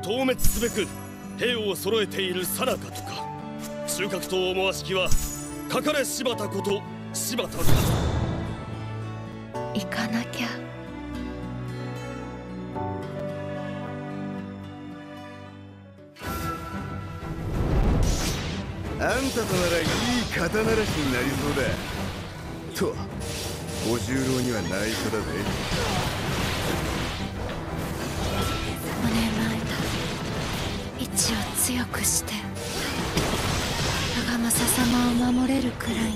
討滅すべく兵を揃えているさなかとか、収穫と思わしきはかかれ柴田こと柴田か。 行かなきゃ。 あんたとならいい肩慣らしになりそうだ。と小十郎には内緒だぜ。 お願いだ。位置を強くして長政様を守れるくらいに。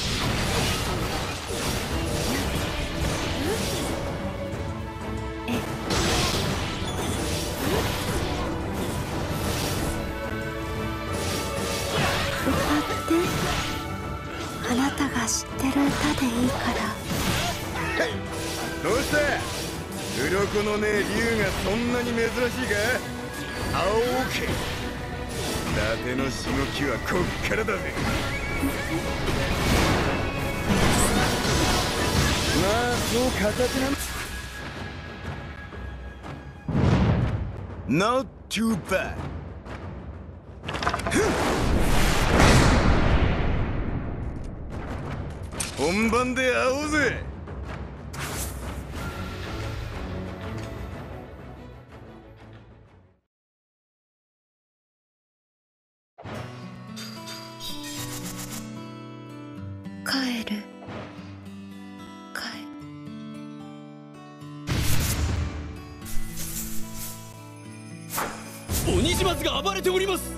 あなたが知ってる歌でいいから。 どうした鱗のねえ竜がそんなに珍しいか。青け伊達のしごきはこっからだぜ。まあそう形なん Not too bad。本番で会おうぜ。 帰る。 鬼島津が暴れております。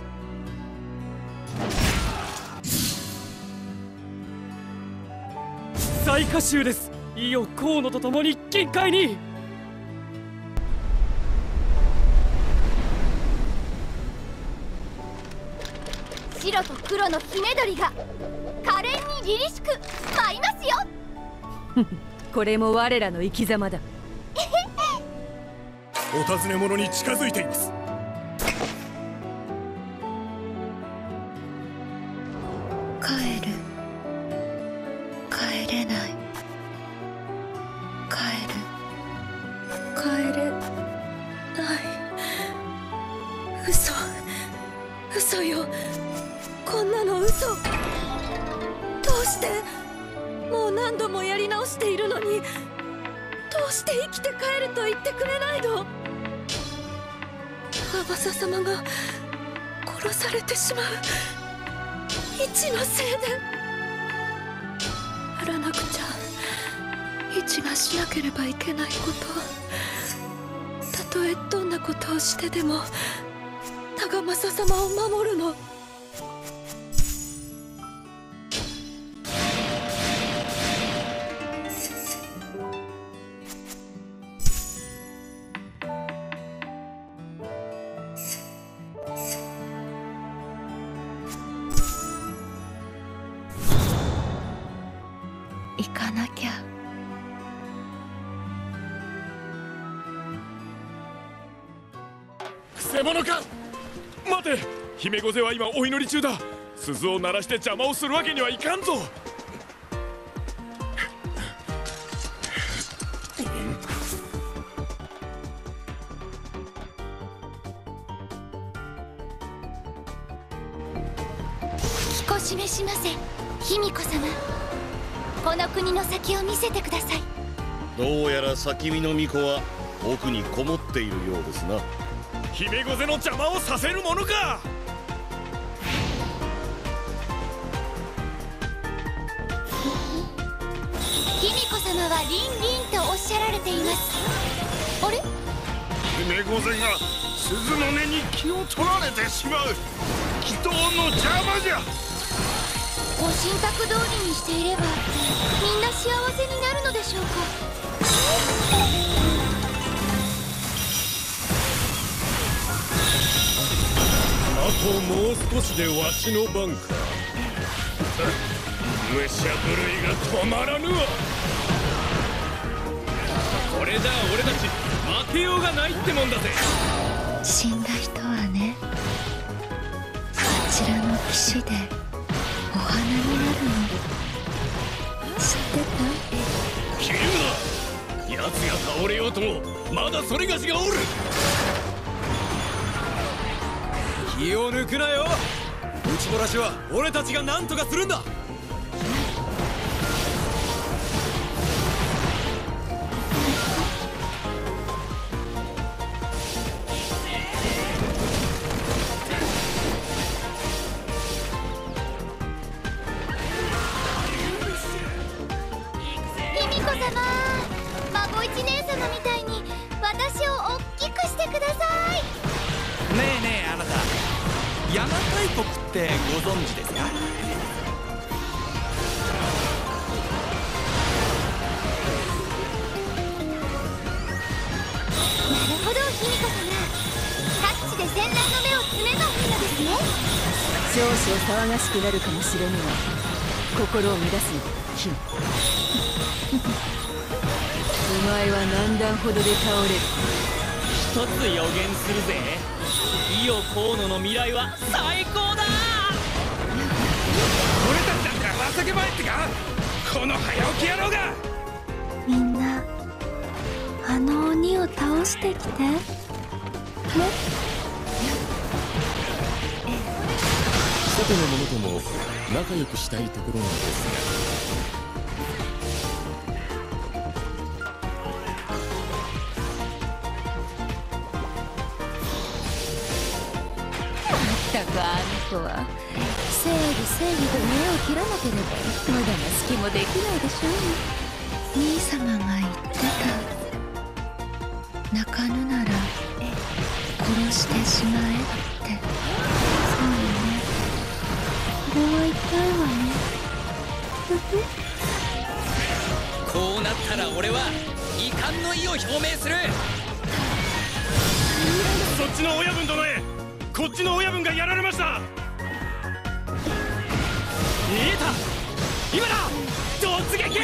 大歌集です。いよ河野と共に金塊に。 白と黒のひね鳥が可憐に凛々しく舞いますよ。 これも我らの生き様だ。 お尋ね者に近づいています。 帰る。帰れない。帰れない。嘘よ。こんなの嘘。どうして。もう何度もやり直しているのに、どうして生きて帰ると言ってくれないの。長政様が殺されてしまう。市のせいで。やらなくちゃ市がしなければいけないこと、たとえどんなことをしてでも長政様を守るの。行かなきゃ。 くせ者か。待て、姫御前は今お祈り中だ。鈴を鳴らして邪魔をするわけにはいかんぞ。 気こ示しませ、卑弥呼様。この国の先を見せてください。 どうやら先見の巫女は奥にこもっているようですな。姫御前の邪魔をさせるものか。 卑弥呼様はリンリンとおっしゃられています。あれ。 姫御前が鈴の音に気を取られてしまう。祈祷の邪魔じゃ。 ご神託通りにしていればみんな幸せになるのでしょうか。 あともう少しでわしの番か。武者震いが止まらぬわ。これじゃ俺たち負けようがないってもんだぜ。 死んだ人はね、あちらの岸でお花になるの。知ってた？ 消えるな。奴が倒れようともまだそれがしがおる。 気を抜くなよ。打ち漏らしは俺たちが何とかするんだ。 卑弥呼様、孫一姉様みたいに私を大きくしてください。 ねえねえ、あなた邪馬台国ってご存知ですか？ なるほど、卑弥呼様、各地で戦乱の目を詰めばいいのですね。 少々騒がしくなるかもしれぬが心を乱すのだ姫。お前は何段ほどで倒れる。 一つ予言するぜ。伊予河野の未来は最高だ。 俺たちなんか情けまいってか、この早起き野郎が。 みんなあの鬼を倒してきてね。 外の者とも仲良くしたいところなのですが。 たくあの子は正義正義と目を切らなければ無駄な隙もできないでしょう。 兄様が言ってた、泣かぬなら殺してしまえって。そうよね、これは痛いわね。 こうなったら俺は遺憾の意を表明する。 そっちの親分殿へ、こっちの親分がやられました。 見えた、今だ、突撃。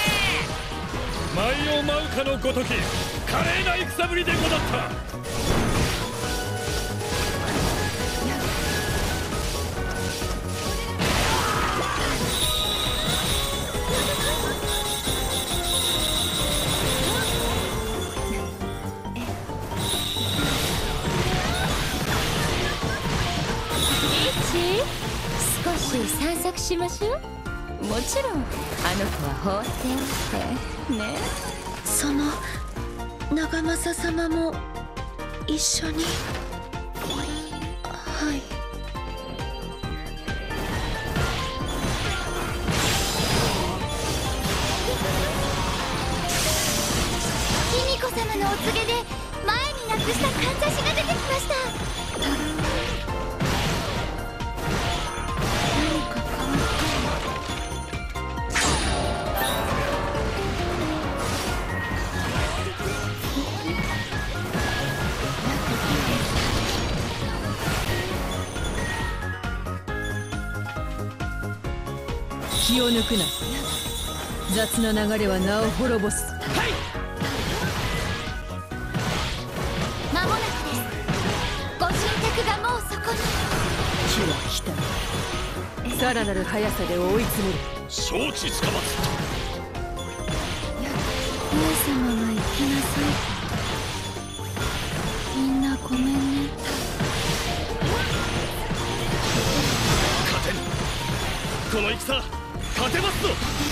舞を舞うかのごとき華麗な戦ぶりでござった。 少し散策しましょう。もちろんあの子は放っておいてね。 その長政様も一緒に。はい。 卑弥呼様のお告げで前になくしたかんざしが出てきました。 気を抜くな。雑な流れは名を滅ぼす。 間もなくです。ご神託がもうそこに。 気は来た。さらなる速さで追い詰める。 承知つかまつった。 上様が行きなさい。みんなごめんね。 勝てる、この戦勝てますぞ。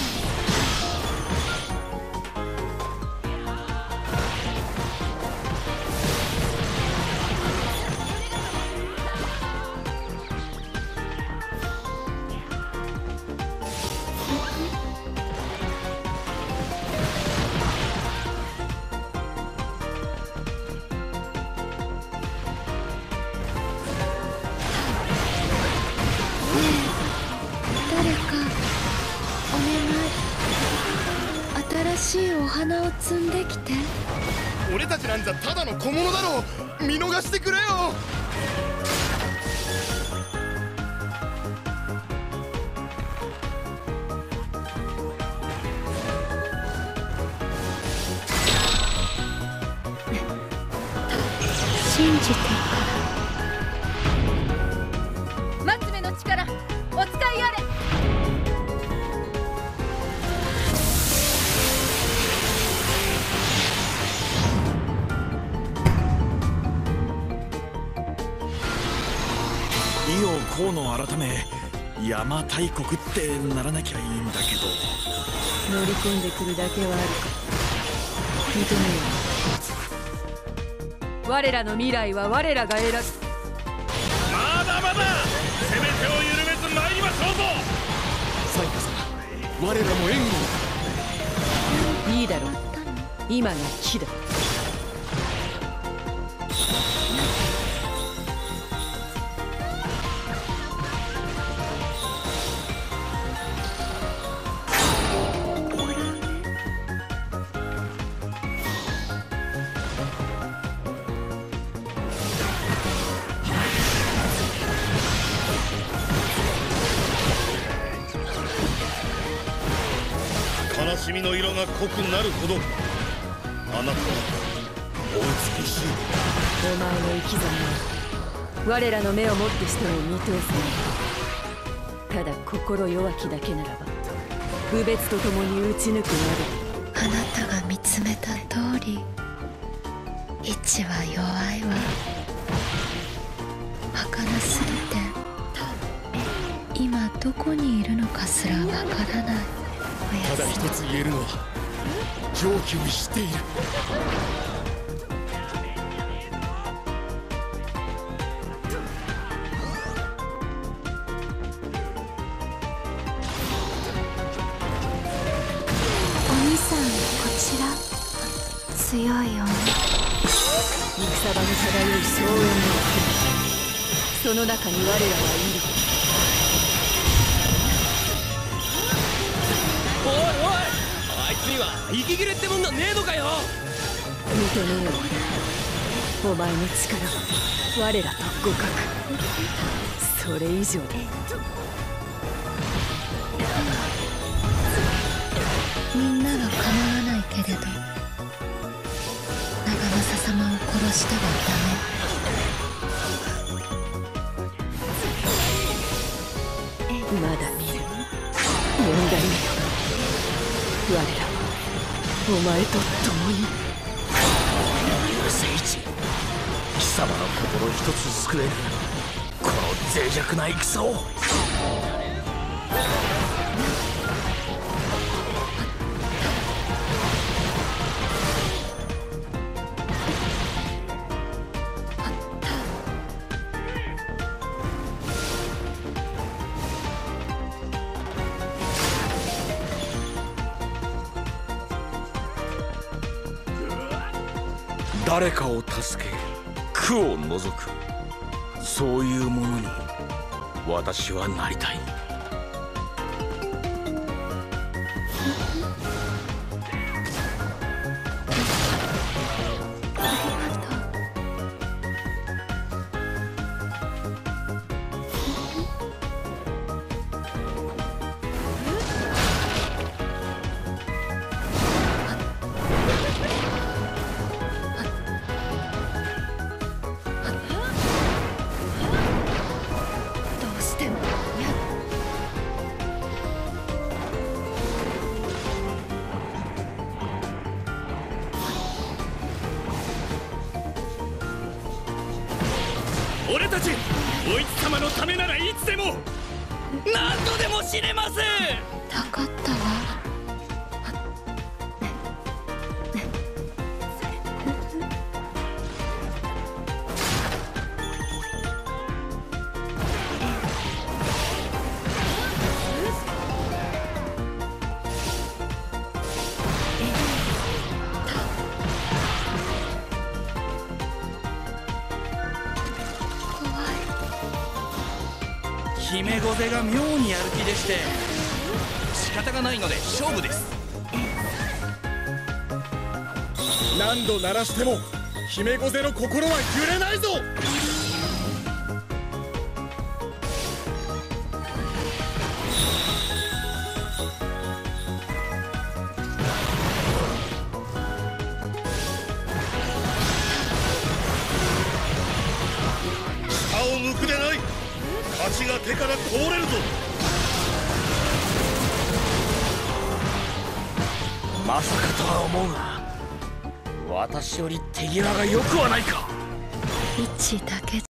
誰かお願い、新しいお花を摘んできて。 俺たちなんざただの小物だろう。見逃してくれよ。 信じて。 松目の力お使いあれ。 伊予河野改め邪馬台国ってならなきゃいいんだけど。 乗り込んでくるだけはあるか。認めよう。我らの未来は我らが選ぶ。 まだまだ攻め手を緩めず参りましょうぞ。 サイカ様、我らも援護を。 いいだろう。今が木だ。 悲しみの色が濃くなるほどあなたはお美しい。 お前の生き様は我らの目をもってしても見通せない。ただ心弱きだけならば侮蔑とともに打ち抜くまで。 あなたが見つめた通り、一は弱いわ。儚すぎて今どこにいるのかすらわからない。 ただ一つ言えるのは常軌を逸している。 お兄さん、こちら強いよね。 戦場に漂う荘園の国、その中に我らはいる。 おいおい、あいつには息切れってもんがねえのかよ。 認めよう。お前の力は我らと互角。それ以上でみんなは構わないけれど、長政様を殺してはダメ。 まだ見る。4代目よ、我らはお前と共に。 聖一、貴様の心一つ救えるこの脆弱な戦を。誰かを助け苦を除く、そういうものに私はなりたい。 俺たちお市様のためならいつでも何度でも死ねます。 たかったわ。 姫御勢が妙にやる気でして仕方がないので勝負です。 何度鳴らしても姫御勢の心は揺れないぞ。下を向くでない。勝ちが手からこぼれるぞ。 まさかとは思うが、私より手際が良くはないか。 一だけ